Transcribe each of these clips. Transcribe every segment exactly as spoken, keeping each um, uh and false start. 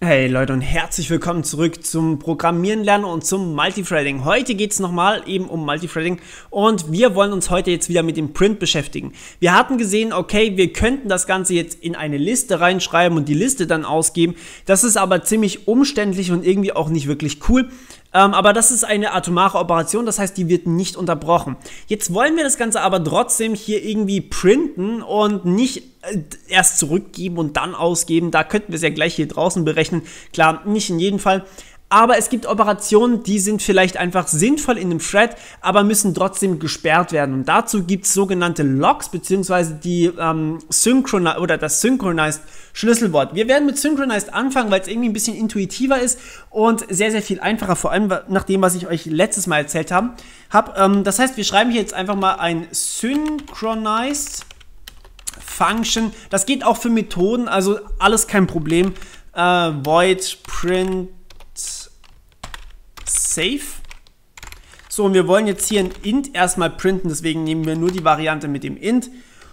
Hey Leute und herzlich willkommen zurück zum Programmieren lernen und zum Multithreading. Heute geht es nochmal eben um Multithreading und wir wollen uns heute jetzt wieder mit dem Print beschäftigen. Wir hatten gesehen, okay, wir könnten das Ganze jetzt in eine Liste reinschreiben und die Liste dann ausgeben. Das ist aber ziemlich umständlich und irgendwie auch nicht wirklich cool. Ähm, aber das ist eine atomare Operation, das heißt, die wird nicht unterbrochen. Jetzt wollen wir das Ganze aber trotzdem hier irgendwie printen und nicht äh, erst zurückgeben und dann ausgeben. Da könnten wir es ja gleich hier draußen berechnen. Klar, nicht in jedem Fall. Aber es gibt Operationen, die sind vielleicht einfach sinnvoll in einem Thread, aber müssen trotzdem gesperrt werden. Und dazu gibt es sogenannte Locks, beziehungsweise die ähm, Synchroni- oder das Synchronized Schlüsselwort. Wir werden mit Synchronized anfangen, weil es irgendwie ein bisschen intuitiver ist und sehr, sehr viel einfacher, vor allem nach dem, was ich euch letztes Mal erzählt habe. Hab, ähm, das heißt, wir schreiben hier jetzt einfach mal ein Synchronized Function. Das geht auch für Methoden, also alles kein Problem. Äh, void print Safe. So, und wir wollen jetzt hier ein Int erstmal printen, deswegen nehmen wir nur die Variante mit dem Int.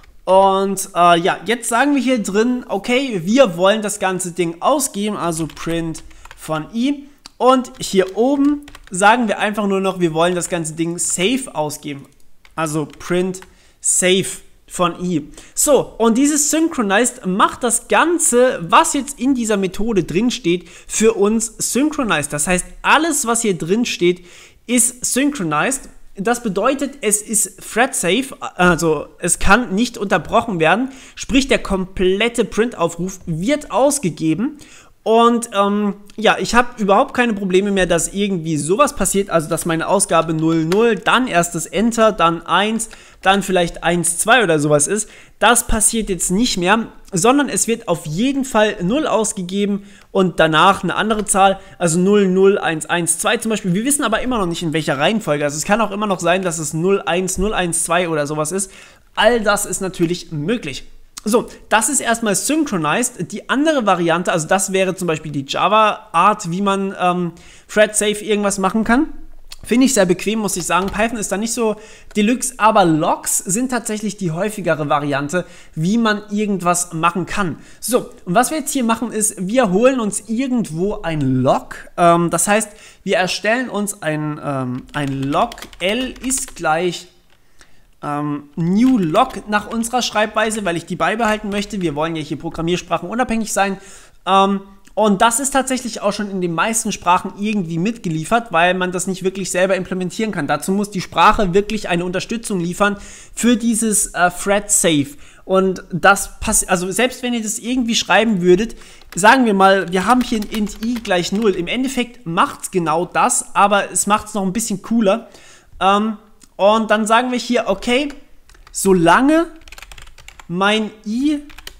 Und äh, ja, jetzt sagen wir hier drin, okay, wir wollen das ganze Ding ausgeben, also print von i. Und hier oben sagen wir einfach nur noch, wir wollen das ganze Ding safe ausgeben, also print safe von i. So, und dieses Synchronized macht das Ganze, was jetzt in dieser Methode drin steht, für uns synchronized. Das heißt, alles, was hier drin steht, ist synchronized. Das bedeutet, es ist thread safe, also es kann nicht unterbrochen werden, sprich der komplette Print-Aufruf wird ausgegeben. Und ähm, ja, ich habe überhaupt keine Probleme mehr, dass irgendwie sowas passiert, also dass meine Ausgabe null null, dann erst das Enter, dann eins, dann vielleicht eins zwei oder sowas ist. Das passiert jetzt nicht mehr, sondern es wird auf jeden Fall null ausgegeben und danach eine andere Zahl, also null null eins eins zwei zum Beispiel. Wir wissen aber immer noch nicht, in welcher Reihenfolge. Also es kann auch immer noch sein, dass es null eins null eins zwei oder sowas ist. All das ist natürlich möglich. So, das ist erstmal synchronized. Die andere Variante, also das wäre zum Beispiel die Java-Art, wie man ähm, thread-safe irgendwas machen kann. Finde ich sehr bequem, muss ich sagen. Python ist da nicht so deluxe, aber Logs sind tatsächlich die häufigere Variante, wie man irgendwas machen kann. So, und was wir jetzt hier machen ist, wir holen uns irgendwo ein Log. Ähm, das heißt, wir erstellen uns ein, ähm, ein Log. L ist gleich Ähm, New Log nach unserer Schreibweise, weil ich die beibehalten möchte. Wir wollen ja hier Programmiersprachen unabhängig sein. Ähm, und das ist tatsächlich auch schon in den meisten Sprachen irgendwie mitgeliefert, weil man das nicht wirklich selber implementieren kann. Dazu muss die Sprache wirklich eine Unterstützung liefern für dieses äh, Thread Safe. Und das passiert, also selbst wenn ihr das irgendwie schreiben würdet, sagen wir mal, wir haben hier ein int i gleich null. Im Endeffekt macht es genau das, aber es macht es noch ein bisschen cooler. Ähm, Und dann sagen wir hier, okay, solange mein i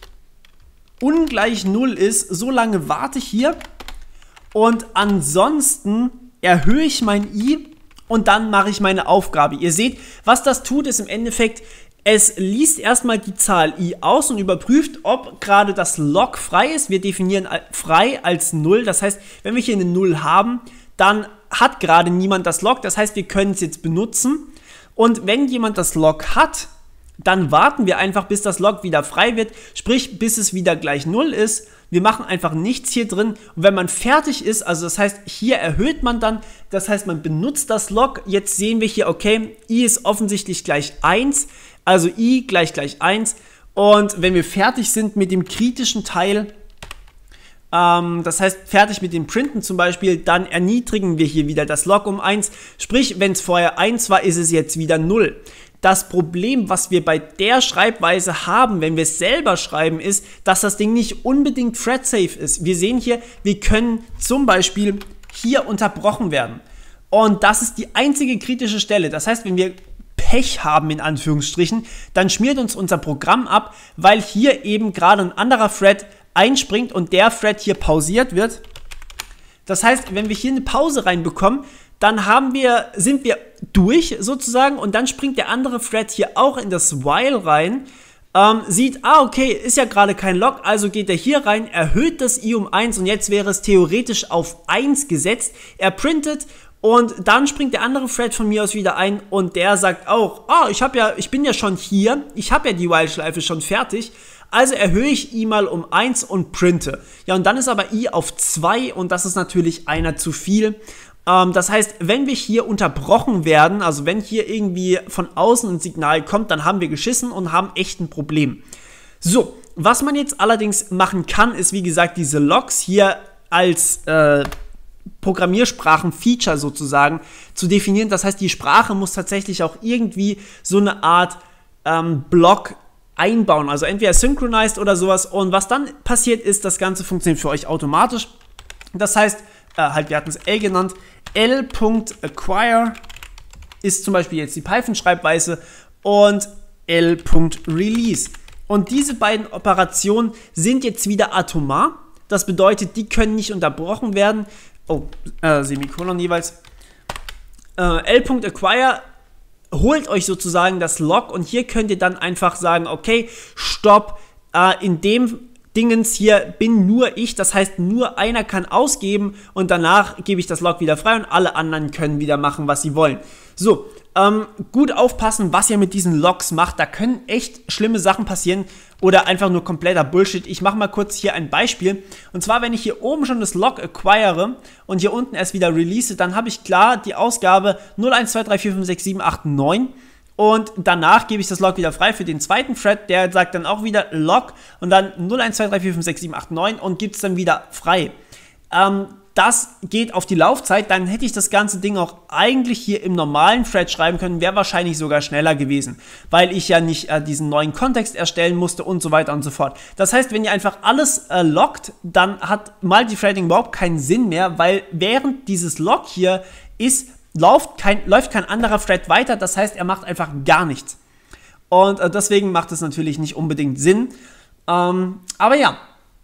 ungleich null ist, solange warte ich hier und ansonsten erhöhe ich mein i und dann mache ich meine Aufgabe. Ihr seht, was das tut, ist im Endeffekt, es liest erstmal die Zahl i aus und überprüft, ob gerade das Log frei ist. Wir definieren frei als null, das heißt, wenn wir hier eine null haben, dann hat gerade niemand das Log, das heißt, wir können es jetzt benutzen. Und wenn jemand das Log hat, dann warten wir einfach, bis das Log wieder frei wird, sprich, bis es wieder gleich null ist. Wir machen einfach nichts hier drin. Und wenn man fertig ist, also das heißt, hier erhöht man dann, das heißt, man benutzt das Log. Jetzt sehen wir hier, okay, i ist offensichtlich gleich eins, also i gleich gleich eins. Und wenn wir fertig sind mit dem kritischen Teil, Ähm, das heißt, fertig mit dem Printen zum Beispiel, dann erniedrigen wir hier wieder das Log um eins. Sprich, wenn es vorher eins war, ist es jetzt wieder null. Das Problem, was wir bei der Schreibweise haben, wenn wir es selber schreiben, ist, dass das Ding nicht unbedingt thread-safe ist. Wir sehen hier, wir können zum Beispiel hier unterbrochen werden. Und das ist die einzige kritische Stelle. Das heißt, wenn wir Pech haben, in Anführungsstrichen, dann schmiert uns unser Programm ab, weil hier eben gerade ein anderer Thread einspringt und der Thread hier pausiert wird. Das heißt, wenn wir hier eine Pause reinbekommen, dann haben wir, sind wir durch sozusagen und dann springt der andere Thread hier auch in das While rein, ähm, sieht, ah okay, ist ja gerade kein Log, also geht er hier rein, erhöht das i um eins und jetzt wäre es theoretisch auf eins gesetzt. Er printet und dann springt der andere Thread von mir aus wieder ein und der sagt auch, ah, ich habe ja, ich bin ja schon hier, ich habe ja die While-Schleife schon fertig. Also erhöhe ich i mal um eins und printe. Ja, und dann ist aber i auf zwei und das ist natürlich einer zu viel. Ähm, das heißt, wenn wir hier unterbrochen werden, also wenn hier irgendwie von außen ein Signal kommt, dann haben wir geschissen und haben echt ein Problem. So, was man jetzt allerdings machen kann, ist wie gesagt diese Logs hier als äh, Programmiersprachen-Feature sozusagen zu definieren. Das heißt, die Sprache muss tatsächlich auch irgendwie so eine Art ähm, Block einbauen, also entweder synchronized oder sowas. Und was dann passiert ist, das Ganze funktioniert für euch automatisch. Das heißt, äh, halt, wir hatten es L genannt, L.acquire ist zum Beispiel jetzt die Python-Schreibweise und L.release. Und diese beiden Operationen sind jetzt wieder atomar. Das bedeutet, die können nicht unterbrochen werden. Oh, äh, Semikolon jeweils. Äh, L.acquire holt euch sozusagen das Log und hier könnt ihr dann einfach sagen, okay, stopp, äh, in dem Dingens hier bin nur ich, das heißt nur einer kann ausgeben und danach gebe ich das Log wieder frei und alle anderen können wieder machen, was sie wollen. So, ähm, gut aufpassen, was ihr mit diesen Logs macht, da können echt schlimme Sachen passieren oder einfach nur kompletter Bullshit. Ich mache mal kurz hier ein Beispiel und zwar, wenn ich hier oben schon das Log acquire und hier unten erst wieder release, dann habe ich klar die Ausgabe null eins zwei drei vier fünf sechs sieben acht neun. Und danach gebe ich das Log wieder frei für den zweiten Thread, der sagt dann auch wieder Log und dann null eins zwei drei vier fünf sechs sieben acht neun und gibt es dann wieder frei. Ähm, das geht auf die Laufzeit, dann hätte ich das ganze Ding auch eigentlich hier im normalen Thread schreiben können, wäre wahrscheinlich sogar schneller gewesen, weil ich ja nicht äh, diesen neuen Kontext erstellen musste und so weiter und so fort. Das heißt, wenn ihr einfach alles äh, loggt, dann hat Multithreading überhaupt keinen Sinn mehr, weil während dieses Log hier ist, Läuft kein, läuft kein anderer Thread weiter, das heißt, er macht einfach gar nichts. Und äh, deswegen macht es natürlich nicht unbedingt Sinn. Ähm, aber ja.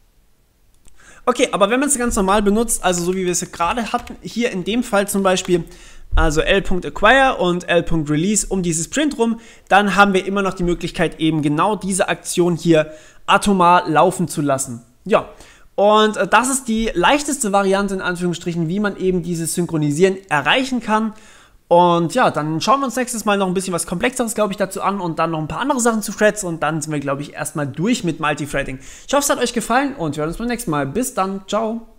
Okay, aber wenn man es ganz normal benutzt, also so wie wir es gerade hatten, hier in dem Fall zum Beispiel, also L.acquire und L.release um dieses Print rum, dann haben wir immer noch die Möglichkeit, eben genau diese Aktion hier atomar laufen zu lassen. Ja. Und das ist die leichteste Variante, in Anführungsstrichen, wie man eben dieses Synchronisieren erreichen kann. Und ja, dann schauen wir uns nächstes Mal noch ein bisschen was Komplexeres, glaube ich, dazu an und dann noch ein paar andere Sachen zu Threads und dann sind wir, glaube ich, erstmal durch mit Multithreading. Ich hoffe, es hat euch gefallen und wir hören uns beim nächsten Mal. Bis dann, ciao!